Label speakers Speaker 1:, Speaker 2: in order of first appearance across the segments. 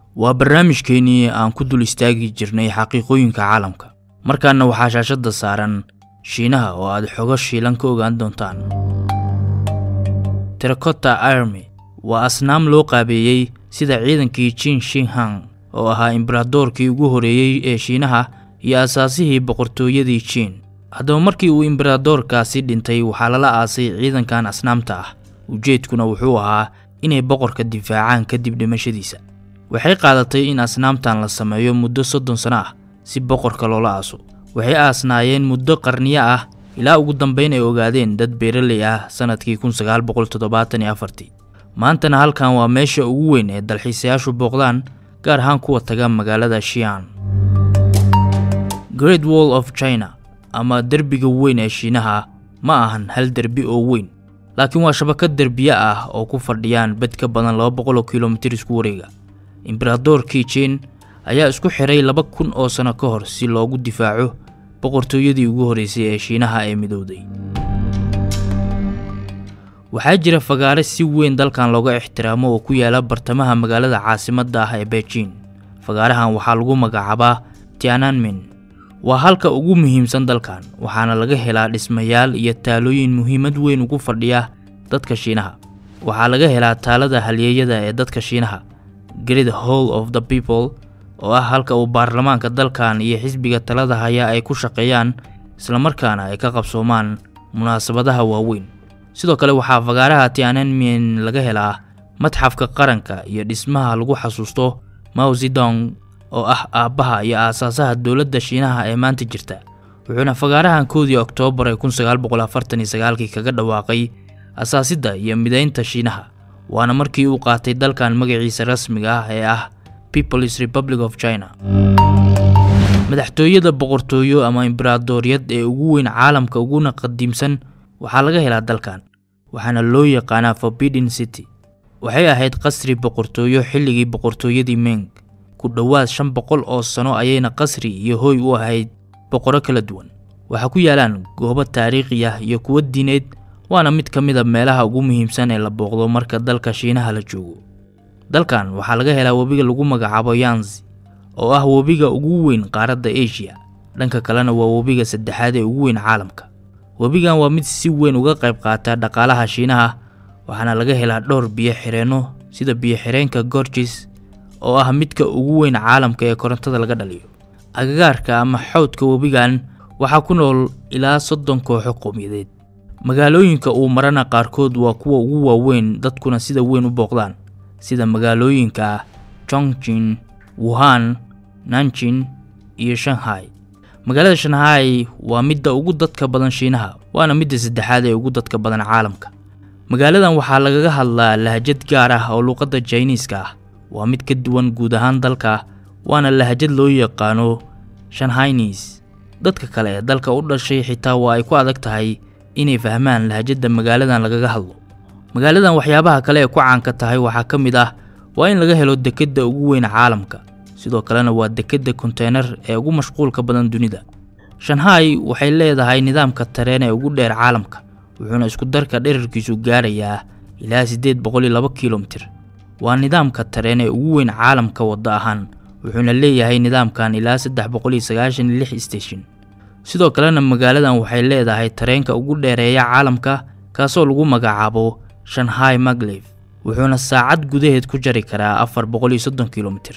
Speaker 1: waa barnaamijkeenii aan ku dul istaagi jirnay xaqiiqooyinka caalamka. markaana waxaa shaashada saaran Shiinaha oo aad xogo shiilan ka ogaan doontaan. Terracotta Army waa asnaam loo qaabeeyay sida ciidankii Qin Shi Huang oo ahaa imbradoorkii ugu horeeyay ee Shiinaha iyo asaasihii boqortooyadii Qin. haddaba markii uu imbradoorkaasi dhintay waxaa lala aasay ciidankan asnaamta ah. ujeedkuna wuxuu ahaa inay boqorka difaacaan kadib dhimashadiisa. waxay qaadatay in asnaamtan la sameeyo muddo 30 sano ah si boqorka loola aaso. waxay aasnaayeen muddo qarniyo ah ilaa ugu dambeyn ay ogaadeen dad beeraley ah sanadkii 1974. maantana halkan waa meesha ugu weyn ee dalxiisayaashu booqdaan, gaar ahaan kuwa taga magaalada Xi'an. Great Wall of China ama derbiga weyn ee Shiinaha ma ahan hal derbi oo weyn, laakiin waa shabakad derbiye ah oo ku fadhiyaan bad ka badan 200 kiiloomitir isku wareega. Imbradoorkii Qin ayaa isku xiray 2000 oo sano ka hor si loogu difaaco boqortooyadii ugu horeysay ee Shiinaha ee midowday. waxaa jira fagaare si weyn dalkan looga ixtiraamo oo ku yaala bartamaha magaalada caasimadda ah ee Beijing. fagaarahan waxaa lagu magacaabaa Tiananmen. waa halka ugu muhiimsan dalkan, waxaana laga helaa dhismayaal iyo taalooyin muhiimad weyn ugu fadhiya dadka Shiinaha. waxaa laga helaa taalada halyeeyada ee dadka Shiinaha, Great Hall of the People, oo ah halka uu baarlamaanka dalkan iyo xisbiga talada haya ay ku shaqeeyaan isla markaana ay ka qabsoomaan munaasabadaha waaweyn. sidoo kale waxaa fagaaraha Tiananmen laga helaa matxafka qaranka iyo dhismaha lagu xasuusto Mao Zedong oo ah aabaha iyo aasaasaha dawladda Shiinaha ee maanta jirta. wuxuuna fagaarahan 1 Oktoobar 1949 kaga dhawaaqay aasaasidda iyo mideynta Shiinaha, waana markii uu qaatay dalkan magaciisa rasmiga ah ee ah People's Republic of China. madaxtooyada boqortooyo ama imbradooriyad ee ugu weyn caalamka uguna qadiimsan waxaa laga helaa dalkan, waxaana loo yaqaanaa Forbidden City. waxay ahayd qasri boqortooyo xilligii boqortooyadii Ming. ku dhawaad 500 oo sano ayayna qasri iyo hooy u ahayd boqorro kala duwan. waxaa ku yaalaan goobo taariikhi ah iyo kuwo diineed, waana mid ka mid ah meelaha ugu muhiimsan ee la booqdo marka dalka Shiinaha la joogo. dalkan waxaa laga helaa webiga lagu magacaabo Yangtze oo ah webiga ugu weyn qaaradda Asia. dhanka kalena waa webiga saddexaad ee ugu weyn caalamka. webigan waa mid si weyn uga qayb qaata dhaqaalaha Shiinaha, waxaana laga helaa dhowr biyo xireenno sida biyo xireenka Gorges oo ah midka ugu weyn caalamka ee korontada laga dhaliyo. agagaarka ama xawdka webigan waxaa ku nool ilaa 30 kooxo qowmiyadeed. magaalooyinka uu marana qaarkood waa kuwa ugu waaweyn dadkuna sida weyn u booqdaan, sida magaalooyinka Chongqing, Wuhan, Nanjing iyo Shanghai. magaalada Shanghai waa midda ugu dadka badan Shiinaha, waana midda saddexaad ee ugu dadka badan caalamka. magaaladan waxaa lagaga hadlaa lahjad gaar ah oo luqadda Chinese-ka ah. waa mid ka duwan guud ahaan dalka, waana lahjad loo yaqaano Shanghainese. dadka kale ee dalka u dhashay xitaa waa ay ku adag tahay inay fahmaan lahjadda magaaladan lagaga hadlo. magaaladan waxyaabaha kale ee ku caanka tahay waxaa ka mid ah waa in laga helo dekedda ugu weyn caalamka, sidoo kalena waa dekedda container ee ugu mashquulka badan dunida. Shanghai waxay leedahay nidaamka tareen ee ugu dheer caalamka, wuxuuna isku darka dhererkiisu gaarayaa ilaa 802 kiiloomitir. waa nidaamka tareen ee ugu weyn caalamka wada ahaan, wuxuuna leeyahay nidaamkan ilaa 396 station. sidoo kalena magaaladan waxay leedahay tareenka ugu dheereeya caalamka kaasoo lagu magacaabo Shanghai Maglev, wuxuuna saacad gudaheed ku jari karaa 430 kiiloomitir.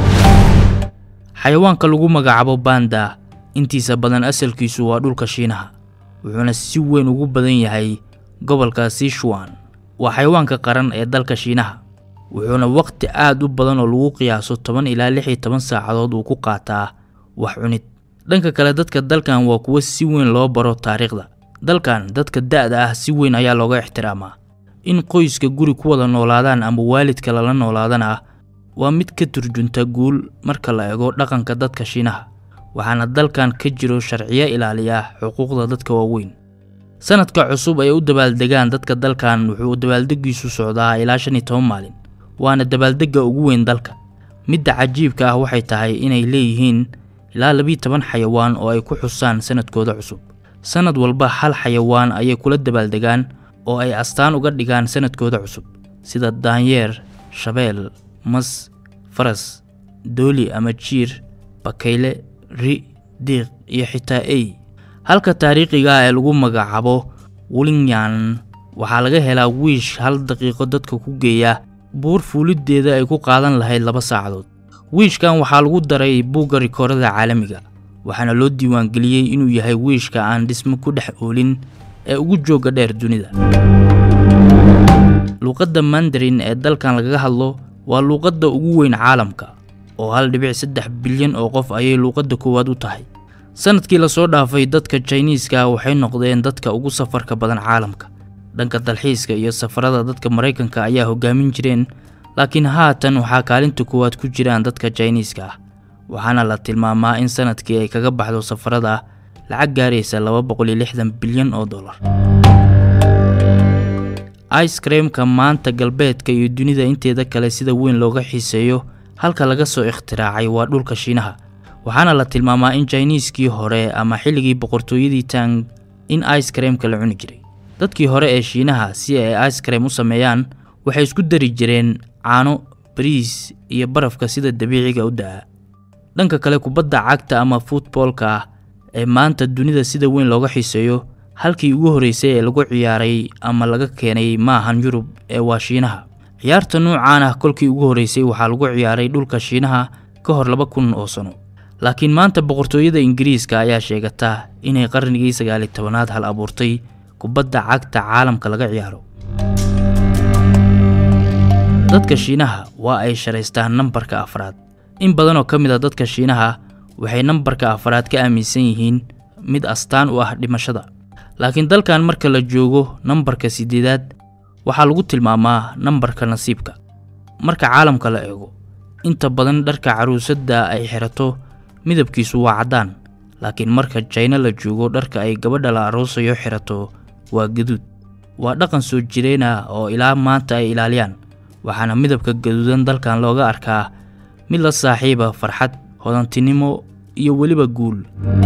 Speaker 1: xayawaanka lagu magacaabo panda intiisa badan asalkiisu waa dhulka Shiinaha, wuxuuna si weyn ugu badan yahay gobolka Sichuan. waa xayawaanka qaran ee dalka Shiinaha, wuxuuna waqti aad u badan oo lagu qiyaaso 10 ilaa 16 saacadood uu ku qaataa wax cunid. dhanka kale dadka dalkan waa kuwa si weyn loo baro taariikhda. dalkan dadka da'da ah si weyn ayaa looga ixtiraamaa. in qoyska guri ku wada noolaadaan ama waalidka la noolaadana waa mid ka turjunta guul marka la eego dhaqanka dadka Shiinaha, waxaana dalkan ka jiro sharciyo ilaaliya xuquuqda dadka waaweyn. sanadka cusub ay u dabaaldegaan dadka dalkan wuxuu dabaaldegiisu socdaa ilaa 15 maalin, waana dabaaldega ugu weyn dalka. midda cajiibka ah waxay tahay inay leeyihiin ilaa 12 xayawaan oo ay ku xusaan sanadkooda cusub. sanad walba hal xayawaan ayay kula dabaaldegaan oo ay astaan uga dhigaan sanadkooda cusub, sida daanyeer, shabeel, mas, faras, dooli ama jiir, bakayle, ri, diiq iyo xitaa ay. halka taariikhiga ee lagu magacaabo Wulinyan waxaa laga helaa wiish 1 daqiiqo dadka ku geeya buur fuulideeda ay ku qaadan lahayd 2 saacadood. wiishkan waxaa lagu daray buugga rikoorada caalamiga, waxaana loo diiwaan geliyay inuu yahay wiishka aan dhismo ku dhex oolin ee ugu jooga dheer dunida. luqadda Mandarin ee dalkan lagaga hadlo waa luqadda ugu weyn caalamka oo 1.3 bilyan oo qof ayay luqadda koowaad u tahay. sanadkii la soo dhaafay dadka Chinese-ka waxay noqdeen dadka ugu safarka badan caalamka. dhanka dalxiiska iyo safarada dadka Mareykanka ayaa hogaamin jireen, laakiin haatan waxaa kaalinta koowaad ku jiraan dadka Chinese-ka ah, waxaana la tilmaamaa in sanadkii ay kaga baxdo safarada lacag gaaraysa 260 bilyan oo dollar. ice cream-ka maanta galbeedka iyo dunida inteeda kale sida weyn looga xiiseeyo halka laga soo ikhtiraacay waa dhulka Shiinaha, waxaana la tilmaamaa in Chinese-kii hore ama xilligii boqortooyadii Tang in ice cream-ka la cuni jiray. dadkii hore ee Shiinaha si ay ice cream u sameeyaan waxay isku dari jireen caano, bariis iyo barafka sida dabiiciga u daa. dhanka kale kubadda cagta ama football-ka ee maanta dunida sida weyn looga xiiseeyo halkii ugu horeysay ee lagu ciyaaray ama laga keenay maahan Yurub ee waa Shiinaha. ciyaarta noocaan ah kolkii ugu horeysay waxaa lagu ciyaaray dhulka Shiinaha ka hor 2000 oo sano, laakiin maanta boqortooyada Ingiriiska ayaa sheegata inay qarnigii 19aad hal abuurtay kubadda cagta caalamka laga ciyaaro. dadka Shiinaha waa ay shareystaan nambarka 4. in badan oo kamid ah dadka Shiinaha waxay nambarka 4 ka aaminsan yihiin mid astaan u ah dhimashada, laakiin dalkan marka la joogo nambarka 8aad waxaa lagu tilmaamaa nambarka nasiibka. marka caalamka la eego inta badan dharka caruusada ay xirato midabkiisu waa cadaan, laakiin marka China la joogo dharka ay gabadha la aroosayo xirato waa gaduud. waa dhaqan soo jireen ah oo ilaa maanta ay ilaaliyaan, waxaana midabka gaduudan dalkan looga arkaa mid la saaxiiba farxad, hodantinimo iyo weliba guul.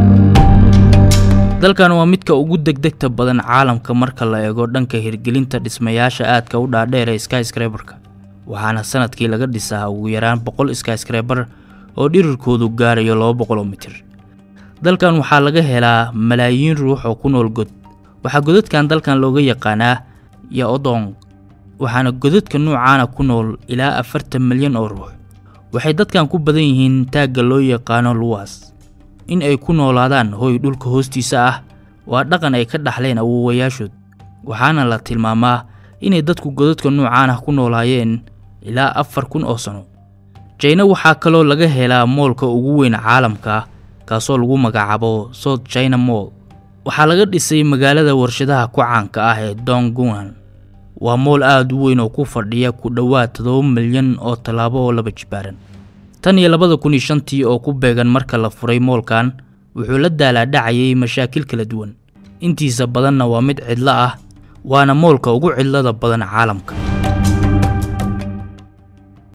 Speaker 1: dalkan waa midka ugu degdegta badan caalamka marka la eego dhanka hirgelinta dhismayaasha aadka u dhaadheer ee skyscraper-ka, waxaana sanadkii laga dhisaa ugu yaraan 100 skyscraper oo dhirirkoodu gaarayo 200 mitir. dalkan waxaa laga helaa malaayiin ruux oo ku nool god. waxaa godadkan dalkan looga yaqaanaa Yaodong, waxaana godadka noocaana ku nool ilaa 40 milyan oo ruux. waxay dadkan ku badan yihiin taagga loo yaqaano luwas. in ay ku noolaadaan hooy dhulka hoostiisa ah waa dhaqan ay ka dhaxleen awoowayaashood, waxaana la tilmaamaa inay dadku godadka noocaana ku noolaayeen ilaa 4000 oo sano. China waxaa kaloo laga helaa moolka ugu weyn caalamka kaasoo lagu magacaabo South China Mall. waxaa laga dhisay magaalada warshadaha ku caanka ah ee Dongguan. waa mool aad u weyn oo ku fadhiya ku dhawaad 7 milyan oo talaabo oo laba jibaaran. tan iyo 2005 oo ku beegan marka la furay moolkan wuxuu la daalaa dhacayay mashaakil kala duwan, intiisa badanna waa mid cidla ah, waana moolka ugu cidlada badan caalamka.